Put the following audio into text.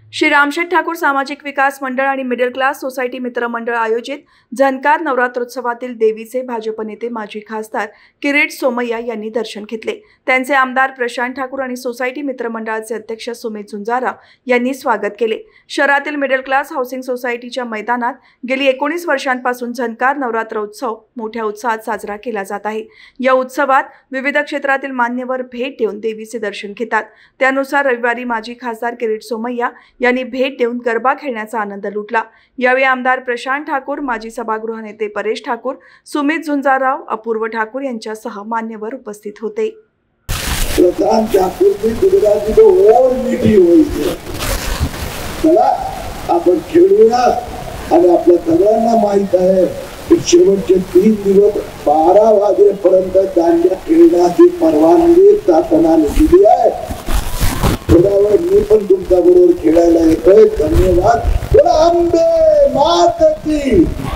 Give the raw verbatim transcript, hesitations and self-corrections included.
श्री रामशेठ ठाकूर सामाजिक विकास मंडळ आणि मिडल क्लास सोसायटी मित्र मंडळ आयोजित झणकार नवरात्रोत्सवातील देवीचे भाजप नेते माजी खासदार किरीट सोमय्या यांनी दर्शन घेतले। त्यांचे आमदार प्रशांत ठाकूर आणि सोसायटी मित्र मंडळाचे अध्यक्ष सुमित झुंजारा यांनी स्वागत केले। शहरातील मिडल क्लास हाऊसिंग सोसायटीच्या मैदानात गेली एकोणीस वर्षांपासून झणकार नवरात्रोत्सव मोठ्या उत्साहात साजरा केला जात आहे। या उत्सवात विविध क्षेत्रातील मान्यवर भेट देऊन देवीचे दर्शन घेतात। त्यानुसार रविवारी माजी खासदार किरीट सोमय्या यांनी भेट देऊन गरबा खेळण्याचा आनंद लुटला। यावेळी आमदार प्रशांत ठाकूर, माजी सभागृह नेते परेश ठाकूर, सुमित झुंजाराव, अपूर्व ठाकूर यांच्यासह मान्यवर उपस्थित होते। प्रशांत ठाकूर की गुजराती तो और मीठी होई चला आपण खेळूया आणि आपल्या सगळ्यांना माहित आहे की शेवटचे तीन दिवस बारा वाजेपर्यंत दांड्या खेळण्याची परवानगी शासनाने दिली आहे। मी पण तुमच्या बरोबर खेळायला येतोय। धन्यवाद। अंबे मात की